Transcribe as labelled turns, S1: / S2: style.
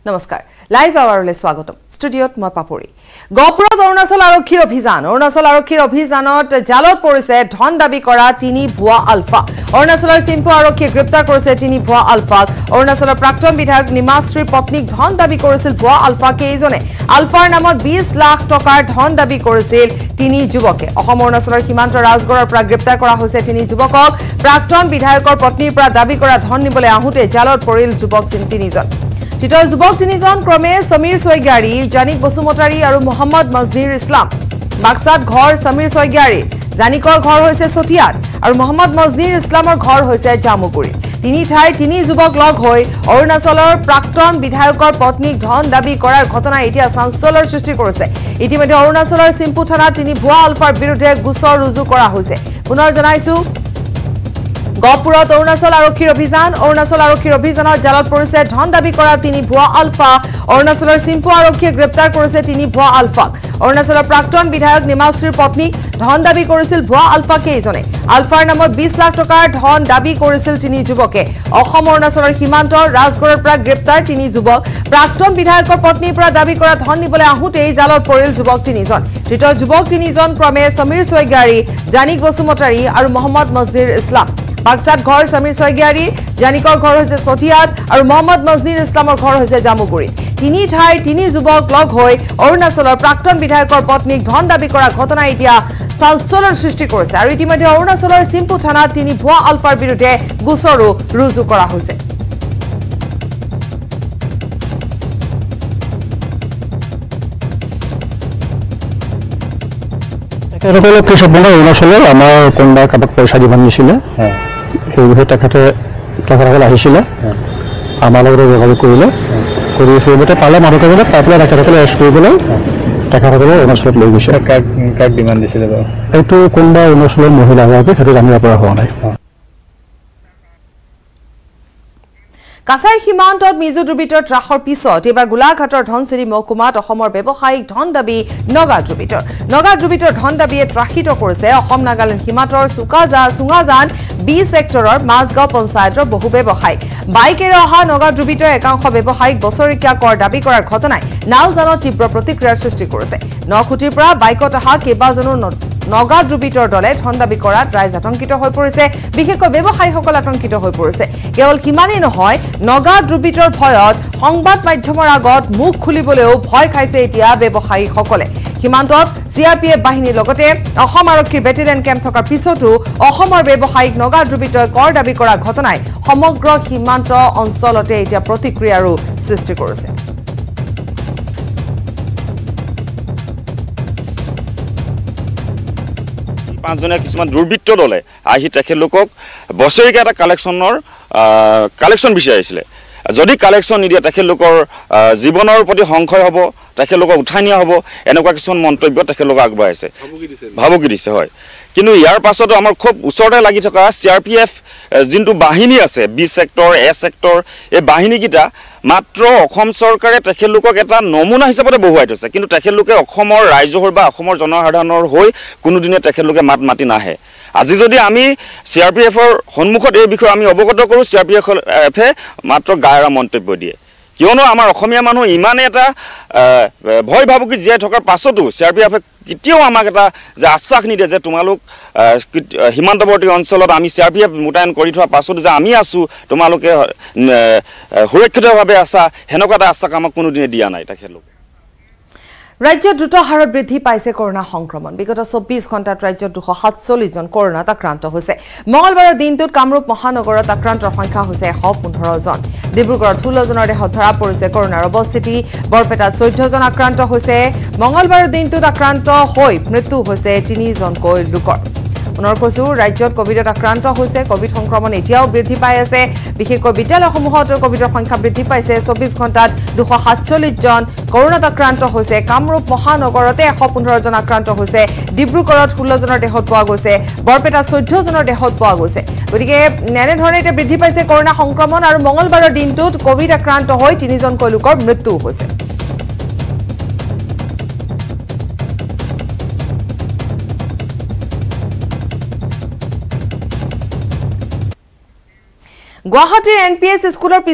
S1: নমস্কাৰ লাইভ আৱাৰলৈ স্বাগতম ষ্টুডিঅত মই পাপৰি গহপুৰত অৰুণাচল আৰক্ষীৰ অভিযানত জালত পৰিছে ধন দাবী কৰা তিনি ভুৱা আলফা অৰুণাচলৰ চিম্পু আৰক্ষীয়ে গ্ৰেপ্তাৰ কৰিছে তিনি ভুৱা আলফাক অৰুণাচলৰ প্ৰাক্তন বিধায়ক নিমাশ্ৰীৰ পত্নীক ধন দাবী কৰিছিল ভুৱা আলফা কেইজনে আলফাৰ নামত 20 লাখ টকাৰ ধন দাবী কৰিছিল তিনি যুৱকে অসম অৰুণাচলৰ সীমান্ত ৰাজগড়ৰ পৰা গ্ৰেপ্তাৰ কৰা হৈছে তিনি যুৱকক প্ৰাক্তন বিধায়কৰ পত্নীৰ পৰা দাবী কৰা ধন নিবলৈ আহোতে জালত পৰিল যুৱক তিনিজন তিতৰ যুৱক তিনিজন ক্ৰমে সমীৰ সৈগাৰী জানিক বসুমতাৰী আৰু মোহাম্মদ মজনিৰ ইছলাম বাক্সাত ঘৰ সমীৰ সৈগাৰী জানিকৰ ঘৰ হৈছে সটিয়াত আৰু মোহাম্মদ মজনিৰ ইছলামৰ ঘৰ হৈছে জামুগুৰি তিনি ঠাই তিনি যুৱক লগ হৈ অৰুণাচলৰ প্ৰাক্তন বিধায়কৰ পত্নীক ধন দাবী কৰাৰ ঘটনা এতিয়া চাঞ্চল্যৰ সৃষ্টি কৰিছে ইতিমধ্যে অৰুণাচলৰ চিম্পু থানাত তিনি ভুৱা আলফাৰ বিৰুদ্ধে গোচৰ ৰুজু কৰা হৈছে পুনৰ জনাইছো গহপুৰত অৰুণাচল আৰক্ষীৰ অভিযানত জালত পৰিছে ধন দাবী কৰা তিনি ভুৱা আলফা অৰুণাচলৰ চিম্পু আৰক্ষীয়ে গ্ৰেপ্তাৰ কৰিছে তিনি ভুৱা আলফাক অৰুণাচলৰ প্ৰাক্তন বিধায়ক নিমাশ্ৰীৰ পত্নীক ধন দাবী কৰিছিল ভুৱা আলফা কেইজনে আলফাৰ নামত 20 লাখ টকাৰ ধন দাবী কৰিছিল তিনি যুৱকে অসম অৰুণাচলৰ সীমান্তৰ ৰাজগড়ৰ পৰা গ্ৰেপ্তাৰ তিনি যুৱক প্ৰাক্তন বিধায়কৰ পত্নীৰ পৰা দাবী কৰা ধন নিবলৈ আহোতেই জালত পৰিল যুৱক তিনিজন তৃতীয় যুৱক তিনিজন ক্ৰমে সমীৰ সৈগাৰী জানিক বসুমতাৰী আৰু মোহাম্মদ মজনিৰ ইছলাম বাক্সাত ঘৰ সমীৰ সৈগাৰী জানিকৰ ঘৰ হৈছে সটিয়াত আৰু মোহাম্মদ মজনিৰ ইছলামৰ ঘৰ হৈছে জামুগুৰি তিনি ঠাই তিনি যুৱক লগ হৈ অৰুণাচলৰ প্ৰাক্তন বিধায়কৰ পত্নীক ধন দাবী কৰা ঘটনা এতিয়া চাঞ্চল্যৰ সৃষ্টি কৰিছে আৰু ইতিমধ্যে অৰুণাচলৰ চিম্পু থানাত তিনি ভুৱা আলফাৰ বিৰুদ্ধে গোচৰো ৰুজু কৰা হৈছে
S2: অৰুণাচলৰ আমাৰ কোনোবা কাবাক পইচা দিব নিছিলে সেই বিষয়ে তেখেতসকল আহিছিলে আমাৰ লগত যোগাযোগ কৰিলে কৰি সেইমতে পালে মানুহকেইজনে পাই পেলাই তেখেতসকলে এৰেষ্ট কৰিবলৈ তেখেতসকলে অৰুণাচলত লৈ গৈছে কাক ডিমাণ্ড দিছিলে বাৰু এইটো কোনোবা অৰুণাচলৰ মহিলাগৰাকী সেইটো জানিব পৰা হোৱা নাই
S1: কাছাৰ সীমান্তত মিজো দুৰ্বৃত্তৰ ত্ৰাসৰ পিছত এবাৰ গোলাঘাটৰ ধনচিৰি মহকুমাত অসমৰ ব্যৱসায়িক ধন দাবী নগা দুৰ্বৃত্তৰ ধন দাবীয়ে ত্ৰাসিত কৰিছে অসম নাগালেণ্ড সীমান্তৰ চুঙাজান বি ছেক্টৰৰ মাজগাঁও পঞ্চায়তৰ বহু ব্যৱসায়ী বাইকেৰে অহা নগা দুৰ্বৃত্তৰ একাংশ ব্যৱসায়িক বছৰেকীয়া কৰ দাবী কৰাৰ ঘটনাই নাওজানত তীব্ৰ প্ৰতিক্ৰিয়াৰ সৃষ্টি কৰিছে নখুটিৰ পৰা বাইকত অহা কেইবাজনো নগা দুৰ্বৃত্তৰ দলে ধন দাবী কৰাত ৰাইজ আতংকিত হৈ পৰিছে বিশেষকৈ ব্যৱসায়ীসকল আতংকিত হৈ পৰিছে কেৱল সিমানেই নহয় নগা দুৰ্বৃত্তৰ ভয়ত সংবাদ মাধ্যমৰ আগত মুখ খুলিবলৈও ভয় খাইছে এতিয়া ব্যৱসায়ীসকলে সীমান্তত CRPF বাহিনীৰ লগতে অসম আৰক্ষীৰ বেটেলিয়ন কেম্প থকাৰ পিছতো অসমৰ ব্যৱসায়িক নগা দুৰ্বৃত্তই কৰ দাবী কৰা ঘটনাই সমগ্ৰ সীমান্ত অঞ্চলতে এতিয়া প্ৰতিক্ৰিয়াৰো সৃষ্টি কৰিছে
S3: পাঁচজনীয়া কিছুমান দুৰ্বৃত্ত দলে আহি তেখেতলোকক বছৰেকীয়া এটা কালেকশ্যন বিচাৰিছিলে যদি কালেকশ্যন নিদিয়ে তেখেতলোকৰ জীৱনৰ প্ৰতি সংশয় হ'ব তেখেতলোকক উঠাই নিয়া হ'ব এনেকুৱা কিছুমান মন্তব্য তেখেতলোক আগবঢ়াইছে ভাবুকি দিছে হয় কিন্তু ইয়াৰ পাছতো আমাৰ খুব ওচৰতে লাগি থকা CRPF যোনটো বাহিনী আছে বি ছেক্টৰ এ ছেক্টৰ এই বাহিনীকেইটা মাত্ৰ অসম চৰকাৰে তেখেতলোকক এটা নমুনা হিচাপতে বহুৱাই থৈছে কিন্তু তেখেতলোকে অসমৰ ৰাইজৰ বা অসমৰ জনসাধাৰণৰ হৈ কোনোদিনে তেখেতলোকে মাতি নাহে আজি যদি আমি CRPFৰ সন্মুখত এই বিষয়ে আমি অৱগত কৰোঁ CRPFে মাত্ৰ গায়ৰা মন্তব্য দিয়ে কিয়নো আমাৰ অসমীয়া মানুহ ইমানে এটা ভয় ভাবুকি জীয়াই থকাৰ পাছতো CRPFে কেতিয়াও আমাক এটা যে আশ্বাস নিদিয়ে যে তোমালোক সীমান্তৱৰ্তী অঞ্চলত আমি CRPF মুতায়ন কৰি থোৱাৰ পাছতো যে আমি আছোঁ তোমালোকে সুৰক্ষিতভাৱে আছা সেনেকুৱা এটা আশ্বাস আমাক কোনোদিনে দিয়া নাই তেখেতলোকে
S1: ৰাজ্যত দ্ৰুত হাৰত বৃদ্ধি পাইছে কৰোনা সংক্ৰমণ বিগত 24 ঘণ্টাত ৰাজ্যত 247 জন কৰোনাত আক্ৰান্ত হৈছে মঙলবাৰৰ দিনটোত কামৰূপ মহানগৰত আক্ৰান্তৰ সংখ্যা হৈছে 115 জন ডিব্ৰুগড়ত 16 জনৰ দেহত ধৰা পৰিছে কৰোনাৰ অৱস্থিতি বৰপেটাত 14 জন আক্ৰান্ত হৈছে মঙলবাৰৰ দিনটোত আক্ৰান্ত হৈ মৃত্যু হৈছে 3 জনকৈ লোকৰ পুনৰ কৈছো ৰাজ্যত কোভিডত আক্ৰান্ত হৈছে কোভিড সংক্ৰমণ এতিয়াও বৃদ্ধি পাই আছে বিশেষকৈ বিদ্যালয়সমূহত কোভিডৰ সংখ্যা বৃদ্ধি পাইছে 24 ঘণ্টাত 247 জন কৰোনাত আক্ৰান্ত হৈছে কামৰূপ মহানগৰতে 115 জন আক্ৰান্ত হৈছে ডিব্ৰুগড়ত 16 জনৰ দেহত পোৱা গৈছে বৰপেটাত 14 জনৰ দেহত পোৱা গৈছে গতিকে এনে ধৰণে এটা বৃদ্ধি পাইছে কৰোনা সংক্ৰমণ আৰু মঙলবাৰৰ দিনটোত কোভিড আক্ৰান্ত হৈ 3 জনকৈ লোকৰ মৃত্যু হৈছে গুৱাহাটীৰ NPS স্কুলৰ